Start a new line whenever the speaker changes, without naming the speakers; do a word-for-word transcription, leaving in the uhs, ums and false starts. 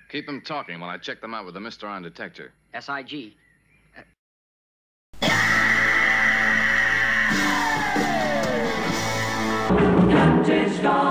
Keep them talking while I check them out with the Mister On detector.
S I G.
Captain Scarlet.